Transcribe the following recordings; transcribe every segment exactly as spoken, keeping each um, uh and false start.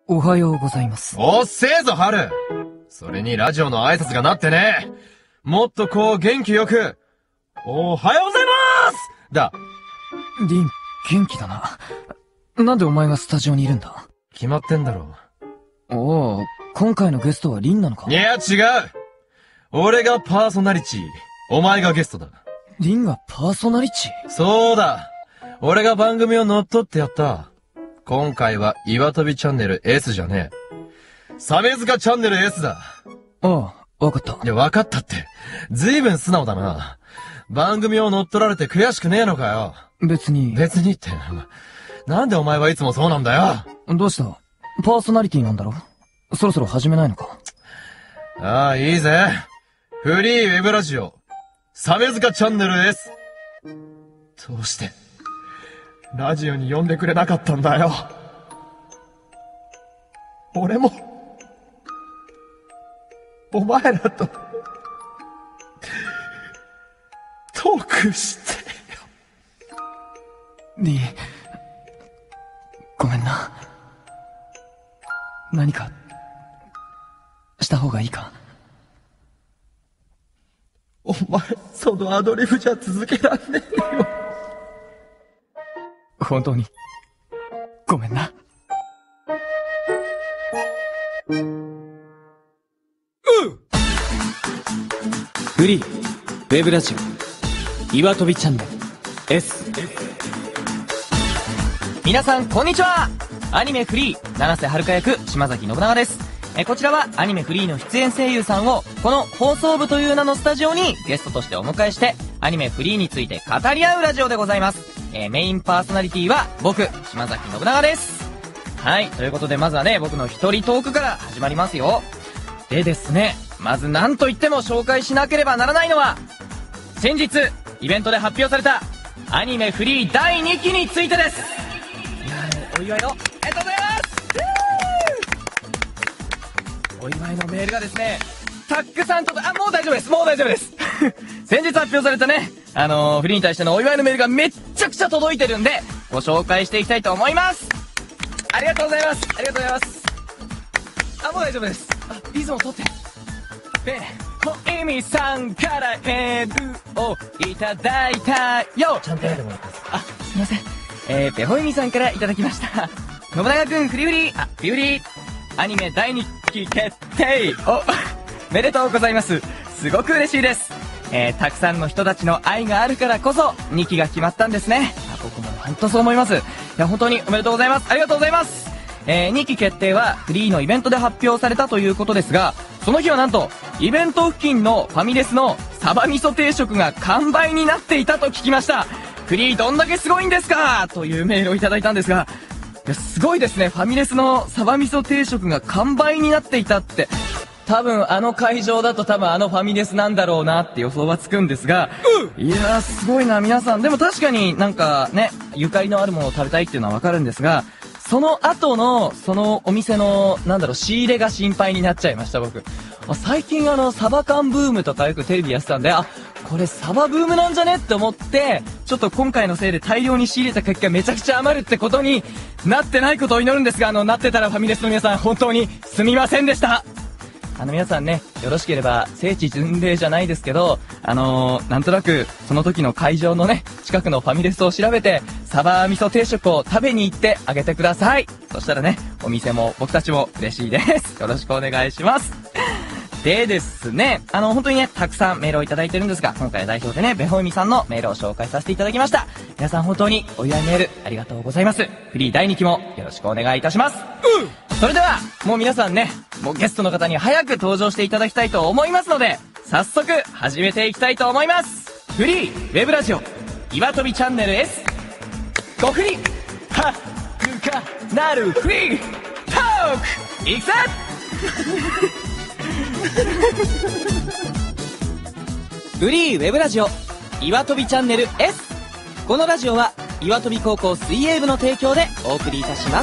おはようございます。 おっせえぞ、春。それにラジオの挨拶がなってね。もっとこう元気よく、おはようございますだ。 リン、元気だな。なんでお前がスタジオにいるんだ？ 決まってんだろ。 おお、今回のゲストはリンなのか？ いや、違う。俺がパーソナリティ。お前がゲストだ。 リンがパーソナリティ？ そうだ。俺が番組を乗っ取ってやった。今回は岩飛びチャンネル S じゃねえ。サメ塚チャンネル S だ。 ああ、わかった。 いや、わかったって。ずいぶん素直だな。番組を乗っ取られて悔しくねえのかよ。 別に。 別にって。なんでお前はいつもそうなんだよ。 どうした？パーソナリティなんだろ？そろそろ始めないのか？ ああ、いいぜ。フリーウェブラジオ、サメ塚チャンネル S。どうして、ラジオに呼んでくれなかったんだよ。俺も、お前らと、トークしてよ。 リン、ごめんな。何か、した方がいいか？ お前、そのアドリブじゃ続けらんねえよ。 本当に、ごめんな。 うフリー、ウェブラジオ、岩飛びチャンネル、S。皆さん、こんにちは。アニメフリー、七瀬遥役、島崎信長です。えこちらはアニメフリーの出演声優さんをこの放送部という名のスタジオにゲストとしてお迎えしてアニメフリーについて語り合うラジオでございます。えー、メインパーソナリティは僕、島崎信長です。はい、ということでまずはね、僕の一人トークから始まりますよ。でですね、まず何と言っても紹介しなければならないのは先日イベントで発表されたアニメフリーだいにきについてです。いやー、お祝いのありがとうございます。お祝いのメールがですね、たくさんと、あ、もう大丈夫です、もう大丈夫です。先日発表されたね、あのー、フリーに対してのお祝いのメールがめっちゃくちゃ届いてるんで、ご紹介していきたいと思います。ありがとうございます。ありがとうございます。あ、もう大丈夫です。あ、リズムを取って。で、ほいみさんからメールをいただいたよ。 ちゃんと読んでもらっていいですか？ あ、すいません。えー、ペホイミさんからいただきました。信長くん、フリフリ、あ、フリフリ。アニメだいにき決定おめでとうございます。すごく嬉しいです。えー、たくさんの人たちの愛があるからこそにきが決まったんですね。あ、僕も本当そう思います。いや、本当におめでとうございます。ありがとうございます。えー、にき決定はフリーのイベントで発表されたということですが、その日はなんとイベント付近のファミレスのサバ味噌定食が完売になっていたと聞きました。フリーどんだけすごいんですかというメールをいただいたんですが、いや、すごいですね。ファミレスのサバ味噌定食が完売になっていたって、多分あの会場だと多分あのファミレスなんだろうなって予想はつくんですが、うん、いやー、すごいな皆さん。でも確かになんかね、ゆかりのあるものを食べたいっていうのはわかるんですが、その後のそのお店のなんだろう、仕入れが心配になっちゃいました。僕最近あのサバ缶ブームとかよくテレビやってたんで、あ、これサバブームなんじゃねって思って、ちょっと今回のせいで大量に仕入れた結果めちゃくちゃ余るってことになってないことを祈るんですが、あのなってたらファミレスの皆さん本当にすみませんでした。あの皆さんね、よろしければ聖地巡礼じゃないですけど、あのー、なんとなくその時の会場のね、近くのファミレスを調べてサバ味噌定食を食べに行ってあげてください。そしたらね、お店も僕たちも嬉しいです。よろしくお願いします。でですね、あの本当にね、たくさんメールをいただいてるんですが、今回代表でね、ベホイミさんのメールを紹介させていただきました。皆さん本当にお祝いメールありがとうございます。フリーだいにきもよろしくお願いいたします。うん、それではもう皆さんね、もうゲストの方に早く登場していただきたいと思いますので、早速始めていきたいと思います。フリーウェブラジオ岩飛びチャンネル S、 ごフリはくかなるフリートークいくぜフリーウェブラジオ岩飛びチャンネル S。 このラジオは岩飛高校水泳部の提供でお送りいたします。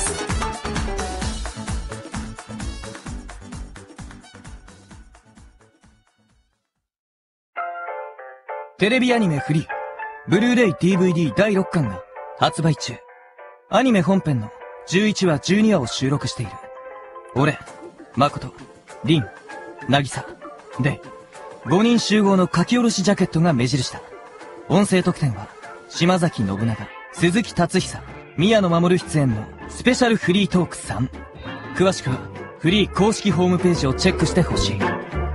テレビアニメフリーブルーレイ ディーブイディー だいろっかんが発売中。アニメ本編のじゅういちわじゅうにわを収録している俺、誠、凛、渚、で、ごにん集合の書き下ろしジャケットが目印だ。音声特典は、島崎信長、鈴木達久、宮野真守出演のスペシャルフリートークさん。詳しくは、フリー公式ホームページをチェックしてほしい。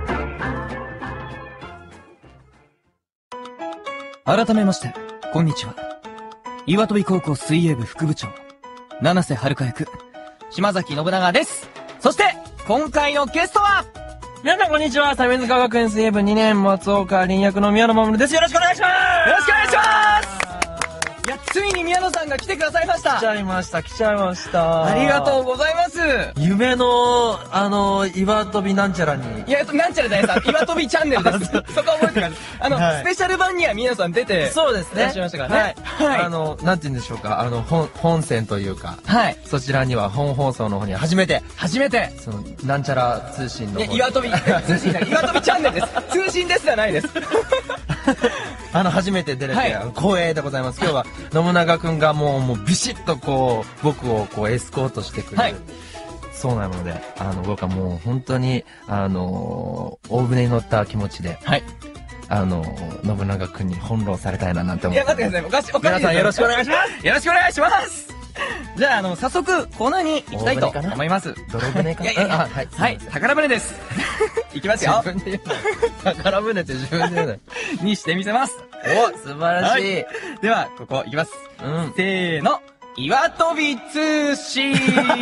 改めまして、こんにちは。岩飛高校水泳部副部長、七瀬遥役、島崎信長です。そして、今回のゲストは、 皆さんこんにちは。鮫塚学園水泳部にねん松岡凛役の宮野真守です。よろしくお願いしますよろしくお願いしますいや、ついに宮野さんが来てくださいました。 来ちゃいました、来ちゃいました。 ありがとうございます。 夢の、あの、岩飛びなんちゃらに。 いや、なんちゃら大さん、岩飛びチャンネルです。そこ覚えてください。あの、はい、スペシャル版には宮野さん出て、 そうですね。 いらっしゃいましたからね。 はい。はい、あの、なんて言うんでしょうか、あの、本、本線というか、 はい。 そちらには本放送の方に初めて、 初めて、 その、なんちゃら通信の方に。 岩飛び、通信じゃない、岩飛びチャンネルです。通信ですじゃないです。 あの、初めて出れて、はい、光栄でございます。今日は、信長くんがもう、もう、ビシッとこう、僕をこう、エスコートしてくれる。はい、そうなので、あの、僕はもう、本当に、あのー、大船に乗った気持ちで、はい。あのー、信長くんに翻弄されたいななんて思って。 いや、待ってください。おかしい、おかしい。 皆さんよろしくお願いします。 よろしくお願いします。じゃあ、あの、早速、コーナーに行きたいと思います。 泥船かな。 いやいや、はい。はい、宝船です。いきますよ。 自分で言うな。宝船って自分で言うな。 にしてみせます。 お、素晴らしい。はい、 では、ここ、いきます。 うん。 せーの。岩飛び通信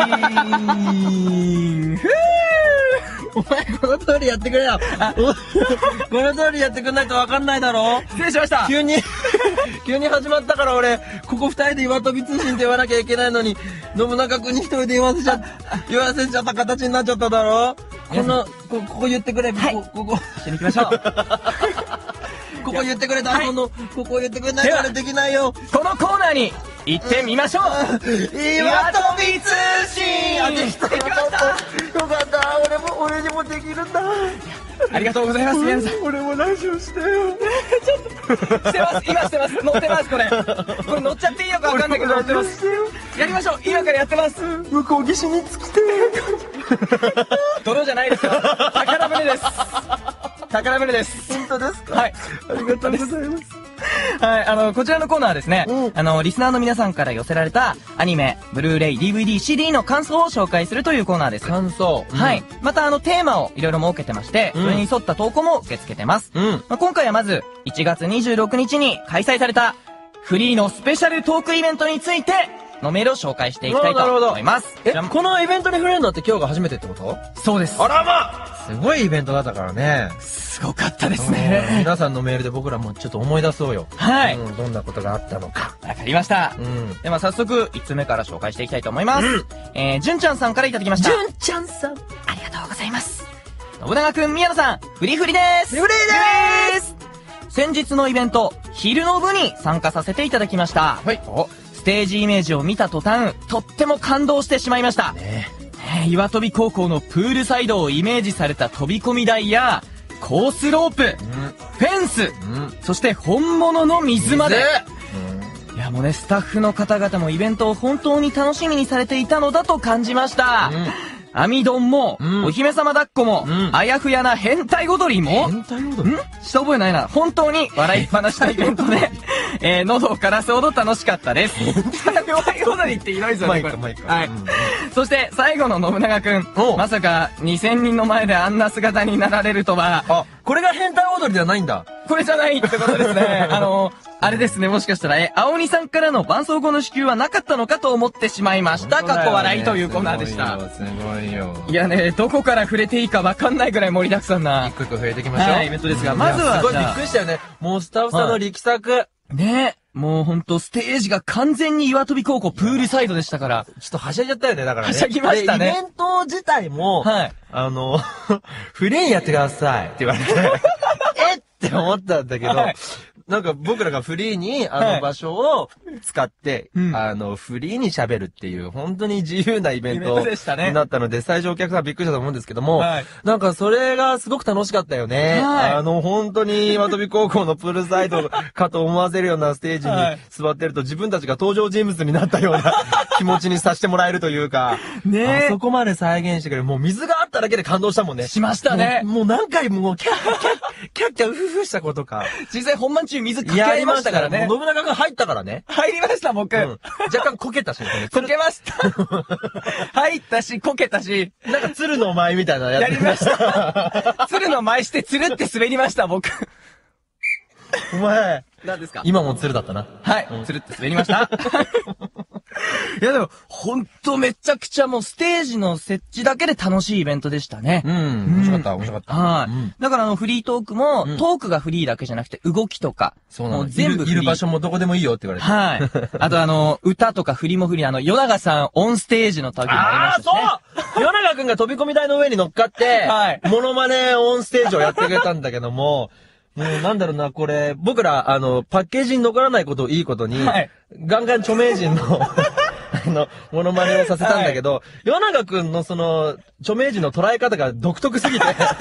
ふぅお前この通りやってくれよ。この通りやってくんないとわかんないだろ。 失礼しました。 急に、急に始まったから俺、ここ二人で岩飛び通信って言わなきゃいけないのに、信長くんに一人で言わせちゃ、言わせちゃった形になっちゃっただろ。この、こ、ここ言ってくれ、ここ、ここ。 一緒に行きましょう。 ここ言ってくれ、台本の、ここ言ってくれないからできないよ。 このコーナーに行ってみましょう。 岩飛び通信あ、できた。よかった。よかった。俺も、俺にもできるんだ。 ありがとうございます、宮野さん。 俺もラジオしてよ。 ちょっと、してます。今してます。乗ってます、これ。これ乗っちゃっていいのかわかんないけど乗ってます。やりましょう。今からやってます。 向こう岸に尽きて。 泥じゃないですよ。宝船です。宝船です。 本当ですか？ はい。 ありがとうございます。 はい、あの、こちらのコーナーはですね、うん、あの、リスナーの皆さんから寄せられたアニメ、ブルーレイ、ディーブイディー、シーディー の感想を紹介するというコーナーです。 感想、 うん、はい。また、あの、テーマをいろいろ設けてまして、うん、それに沿った投稿も受け付けてます。うん。まあ、今回はまず、いちがつにじゅうろくにちに開催された、フリーのスペシャルトークイベントについて、のメールを紹介していきたいと思います。 え、このイベントに触れるのって今日が初めてってこと？ そうです。 あらますごいイベントだったからね。 すごかったですね。 皆さんのメールで僕らもちょっと思い出そうよ。 はい。 うん、どんなことがあったのか。 わかりました。うん。では早速、いつつめから紹介していきたいと思います。うん、えー、じゅんちゃんさんからいただきました。 じゅんちゃんさん。 ありがとうございます。信長くん、宮野さん、フリフリです。 フリフリでーす。 先日のイベント、昼の部に参加させていただきました。 はい。おステージイメージを見た途端、とっても感動してしまいました。ねえ、岩飛高校のプールサイドをイメージされた飛び込み台や、コースロープ、うん、フェンス、うん、そして本物の水まで。うん、いやもうね、スタッフの方々もイベントを本当に楽しみにされていたのだと感じました。うん網丼も、うん、お姫様抱っこも、うん、あやふやな変態踊りも、 変態踊りんした覚えないな。本当に笑いっぱなしのイベントで、えー、喉を枯らすほど楽しかったです。変態踊りってひどいぞね、これ。 マイクマイク。はい。うん、 そして、最後の信長くん。まさか、にせんにんの前であんな姿になられるとは。 あ、これが変態踊りではないんだ。 これじゃないってことですね。あの、あれですね、もしかしたら、え、青鬼さんからの絆創膏の支給はなかったのかと思ってしまいました。過去笑いというコーナーでした。 すごいよ。 いやね、どこから触れていいかわかんないぐらい盛りだくさんな。 一個一個触れていきましょう。 はい、イベントですが、まずは。 すごいびっくりしたよね。もうスタッフさんの力作。 ねえ。もうほんと、ステージが完全に岩飛高校プールサイドでしたから。 ちょっとはしゃいじゃったよね、だからね。 はしゃぎましたね。 イベント自体も、はい。あの、フリーやってくださいって言われて、えって思ったんだけど、はい、 なんか僕らがフリーに、あはいの場所を使って、 うんあの、フリーに喋るっていう、本当に自由なイベンイベントトでしたねになったので、最初お客さんびっくりしたと思うんですけども、 はいなんかそれがすごく楽しかったよね。 はいあの、本当に岩飛高校のプールサイドかと思わせるようなステージにはい座ってると、自分たちが登場人物になったような気持ちにさせてもらえるというか、 ねえあそこまで再現してくれる。もう水があっただけで感動したもんね。 しましたねもうもう何回ももうキャッキャッ、キャッキャウフフしたことか。 実際本番中水かけ合いましたからね。 もう信長が入ったからね。 入りました、僕。 うん。若干こけたしね、これ。 こけました。入ったし、こけたし、 なんか鶴の舞みたいなやつ。 やりました。鶴の舞して鶴って滑りました、僕。 お前。 何ですか今も鶴だったな。 はい、鶴って滑りました。いやでも、ほんとめちゃくちゃもうステージの設置だけで楽しいイベントでしたね。 うん。面白かった、面白かった。 はい、 うんだからあのフリートークも、 うんトークがフリーだけじゃなくて動きとか、 そうなの。 もう全部フリーいるいる場所もどこでもいいよって言われて。 はい。あとあの、歌とか振りも振り、あの、与永さんオンステージの時もありまああ、 したしね。 そう与永くんが飛び込み台の上に乗っかって、 はいモノマネオンステージをやってくれたんだけども、もうなんだろうな、これ、僕ら、あの、パッケージに残らないことをいいことに、 はいガンガン著名人の、あの、モノマネをさせたんだけど、与永くんのその、著名人の捉え方が独特すぎて、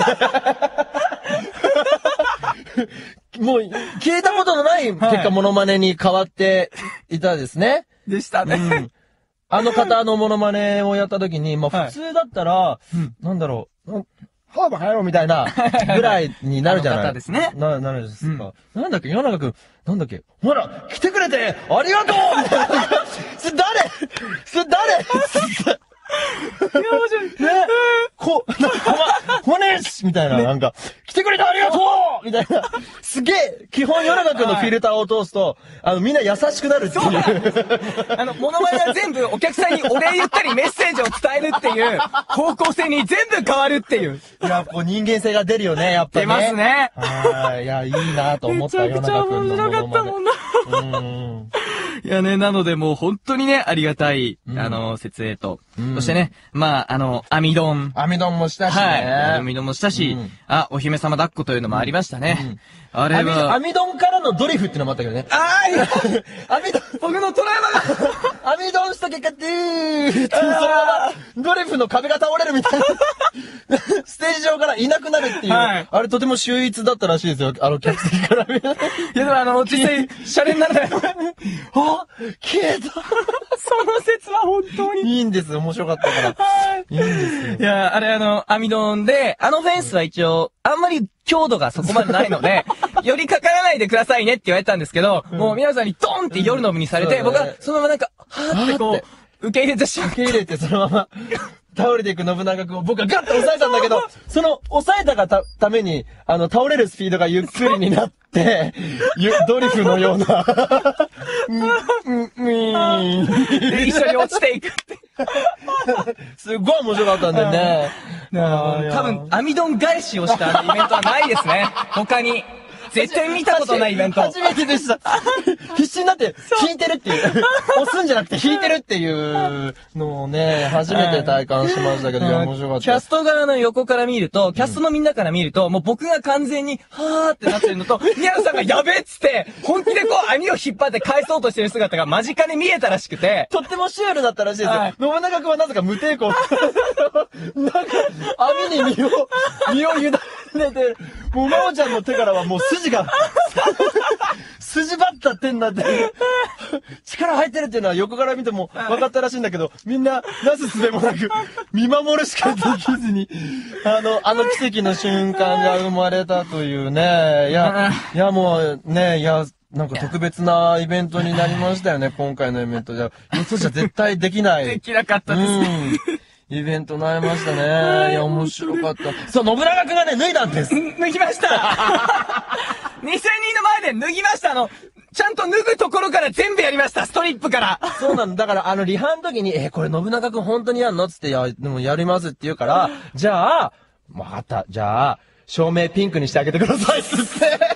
もう、聞いたことのない結はい果、モノマネに変わっていたですね。 でしたね。 うん。あの方のモノマネをやった時に、まあはい普通だったら、 うんなんだろう、んハーバーはよみたいな、ぐらいになるじゃない。 あの方ですねな、なるじゃないですか。なんだっけ、世中くん、なんだっけ、ほら、来てくれて、ありがとうみたいな。それ誰それ誰つってねこ、なんか、ほま、ほねしみたいな、なんか、来てくれてありがとうみたいな。すげえ基本、世中くんのフィルターを通すと、あの、みんな優しくなるっていう。 あの、モノマネは全部お客さんにお礼言ったりメッセージを伝えるっていう方向性に全部変わるっていう。 いや、こう人間性が出るよね、やっぱ出ね。 ますね。 はい。いや、いいなと思った、世中くんのものまで。うん。 いやね、なのでもう本当にね、ありがたい、 うんあの、設営と、 うんそしてね、まあ、あの、網丼。 網丼もしたしね。 はい。網丼もしたし、 うんあ、お姫様抱っこというのもありましたね。あれ網は、 網丼からのドリフってのもあったけどね。 あーい網丼、 僕のトラウマが網丼した結果、ドゥーってそのまま、ドリフの壁が倒れるみたいな。ステージ上からいなくなるっていう。 はいあれとても秀逸だったらしいですよ。あの、客席から見る。 いやでもあの、実際、シャレにならない。 あ消えたその説は本当に。 いいんです。面白かったから。いいんですよい。や、あれあの、網丼で、あのフェンスは一応、あんまり強度がそこまでないので、寄りかからないでくださいねって言われたんですけど、もう皆さんにドンって夜の部にされて、 うん僕はそのままなんか、はーってこはーっう、受け入れてしまう。 受け入れてそのまま倒れていく信長君を僕はガッと押さえたんだけど、その押さえたがたために、あの、倒れるスピードがゆっくりになって、ゆドリフのような、うん、うん、うん、 で一緒に落ちていくって。 すっごい面白かったんでね。 多分、網丼返しをしたイベントはないですね。他に。絶対見たことないイベント。 初めてでした。必死になって、弾いてるっていう。押すんじゃなくて弾いてるっていうのをね、初めて体感しましたけど、いや、面白かった。 キャスト側の横から見ると、キャストのみんなから見ると、もう僕が完全に、はーってなってるのと、宮野さんがやべえっつって、本気でこう網を引っ張って返そうとしてる姿が間近で見えたらしくて、 とってもシュールだったらしいですよ。 はい信長君はなぜか無抵抗。なんか、網に身を、身を委ねて、もう、真央ちゃんの手からはもう筋が、筋張った手になって、力入ってるっていうのは横から見ても分かったらしいんだけど、みんな、なすすべもなく、見守るしかできずに、あの、あの奇跡の瞬間が生まれたというね。いや、いやもうね、いや、なんか特別なイベントになりましたよね、今回のイベントじゃ。よそじゃ絶対できない。 できなかったですね。 うん。イベントになりましたね。いや、面白かった。そう、信長くんがね、脱いだんです。 脱ぎましたにせんにんの前で脱ぎましたあの、ちゃんと脱ぐところから全部やりましたストリップからそうなの。だから、あの、リハの時に、え、これ信長くん本当にやんのつって、いや、でもやりますって言うから、じゃあ、わかった。じゃあ、照明ピンクにしてあげてくださいっつって。 本当にピンクにな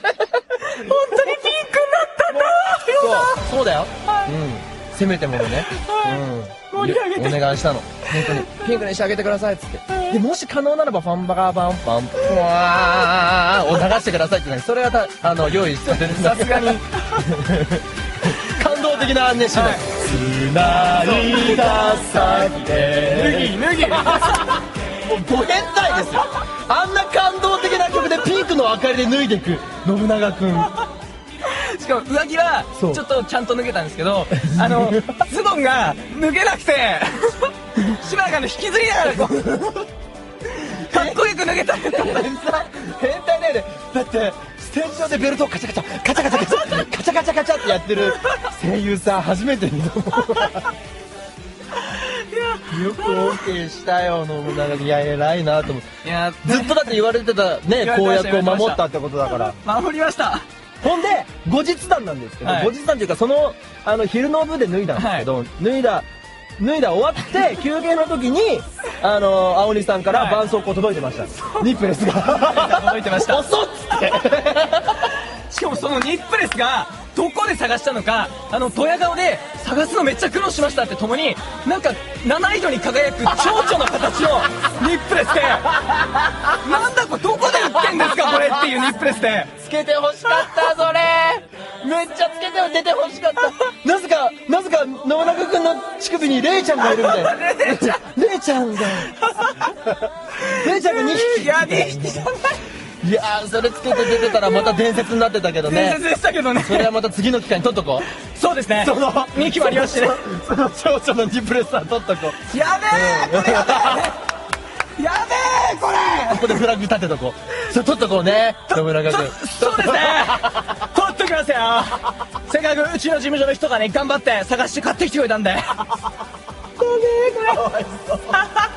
ったんだそう、そうだよ。うん。せめてものね。うん。 盛り上げてお願いしたの。 本当に、ピンクにしてあげてくださいっつって。で、もし可能ならば、ファンバカーバンパン、ふわーを流してくださいってね、それがた、あの、用意されるんだ。 さすがに。 感動的なね、手段。つないだ先で。 脱ぎ脱ぎ。 もう、ご変態ですよ。あんな感動的な曲でピンクの明かりで脱いでいく、信長くん。 しかも上着はちそうょっとちゃんと脱げたんですけど、あのズボンが脱げなくてしばらくあの引きずりながらこうかっこよく脱げた。 変態変態だよね。だってステージ上でベルトをカチャカチャカチャカチャカチャカチャカチャカチャってやってる声優さん初めて見た。よく OK したよ信長に。いや偉いなと思って。 いやずっとだって言われてたね言われてま公した約を守ったってことだから。 守りました。 ほんで後日談なんですけど、 はい後日談というかそのあの昼の部で脱いだんですけど、脱いだ脱いだ終わって休憩の時にあの青鬼さんから絆創膏届いてました、ニップレスが届いてました遅っつってしかもそのニップレスがどこで探したのか、あのドヤ顔で探すのめっちゃ苦労しましたってともに、なんか七色に輝く蝶々の形のニップレスでなんだこれどこで売ってんですかこれっていうニップレスでつけて欲しかったそれめっちゃつけて出て欲しかった。なぜかなぜか信長君の乳首にレイちゃんがいるみたいな。レイちゃんがレイちゃんがにひき。 いやにひきじゃない。 いやーそれつけて出てたらまた伝説になってたけどね。 伝説でしたけどね。 それはまた次の機会に撮っとこう。 そうですね。 そのにきもありましてね。 その蝶々のニプレスは撮っとこう。 やべえこれやべえやべえこれここでフラグ立てとこう。それ撮っとこうね信長君。 そうですね取っときますよ。せっかくうちの事務所の人がね頑張って探して買ってきてくれたんで。ごめんこれ。